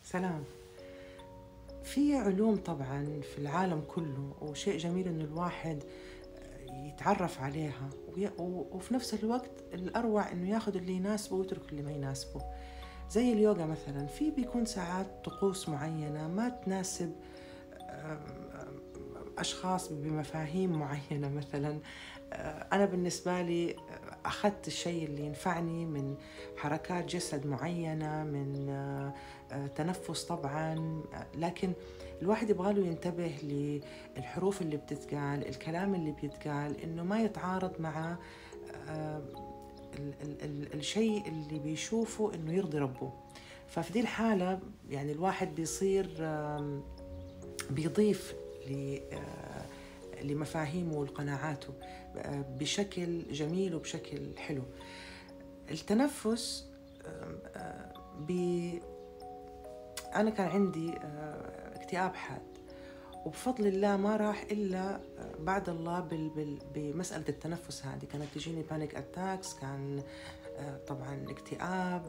سلام. في علوم طبعا في العالم كله، وشيء جميل إنه الواحد يتعرف عليها، وفي نفس الوقت الأروع إنه ياخذ اللي يناسبه ويترك اللي ما يناسبه. زي اليوغا مثلا، في بيكون ساعات طقوس معينة ما تناسب أشخاص بمفاهيم معينة. مثلا أنا بالنسبة لي أخذت الشيء اللي ينفعني من حركات جسد معينة، من تنفس طبعا، لكن الواحد يبغاله ينتبه للحروف اللي بتتقال، الكلام اللي بيتقال، إنه ما يتعارض مع الشيء اللي بيشوفه إنه يرضي ربه. ففي دي الحالة يعني الواحد بيصير بيضيف لمفاهيمه وقناعاته بشكل جميل وبشكل حلو. التنفس، أنا كان عندي اكتئاب حاد، وبفضل الله ما راح إلا بعد الله بمسألة التنفس هذه. كانت تجيني بانيك أتاكس، كان طبعا اكتئاب.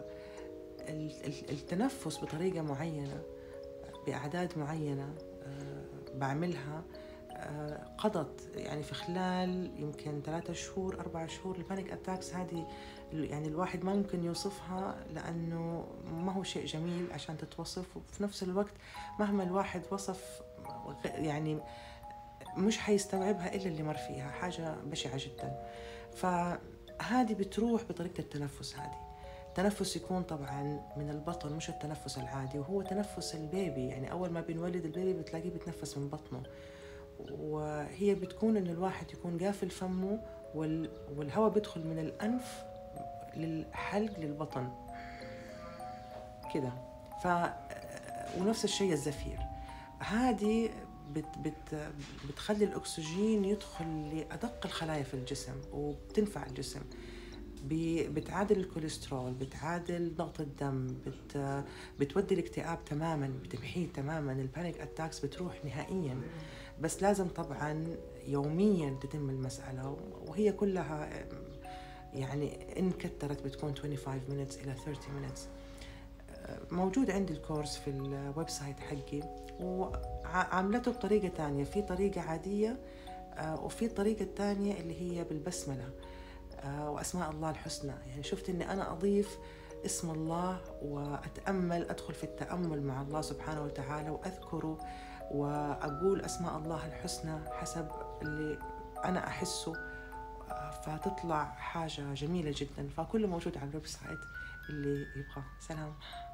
التنفس بطريقة معينة بأعداد معينة بعملها قضت يعني في خلال يمكن 3 شهور 4 شهور. البانيك أتاكس هذه يعني الواحد ما ممكن يوصفها، لأنه ما هو شيء جميل عشان تتوصف، وفي نفس الوقت مهما الواحد وصف يعني مش حيستوعبها إلا اللي مر فيها. حاجة بشعة جدا. فهذه بتروح بطريقة التنفس هذه. التنفس يكون طبعا من البطن، مش التنفس العادي، وهو تنفس البيبي. يعني أول ما بنولد البيبي بتلاقيه بتنفس من بطنه، وهي بتكون إنه الواحد يكون قافل فمه، والهواء بيدخل من الأنف للحلق للبطن كده. ونفس الشيء الزفير. هذه بتخلي الأكسجين يدخل لأدق الخلايا في الجسم، وبتنفع الجسم. بتعادل الكوليسترول، بتعادل ضغط الدم، بتودي الاكتئاب تماما، بتمحيه تماما. البانيك أتاكس بتروح نهائيا. بس لازم طبعا يوميا تتم المسألة، وهي كلها يعني إن كترت بتكون 25 minutes إلى 30 minutes. موجود عندي الكورس في الويب سايت حقي، وعملته بطريقة تانية. في طريقة عادية، وفي طريقة تانية اللي هي بالبسملة وأسماء الله الحسنى. يعني شفت أني أنا أضيف اسم الله وأتأمل، أدخل في التأمل مع الله سبحانه وتعالى وأذكره، وأقول أسماء الله الحسنى حسب اللي أنا أحسه، فتطلع حاجة جميلة جدا. فكله موجود على الويب سايت اللي يبغى. سلام.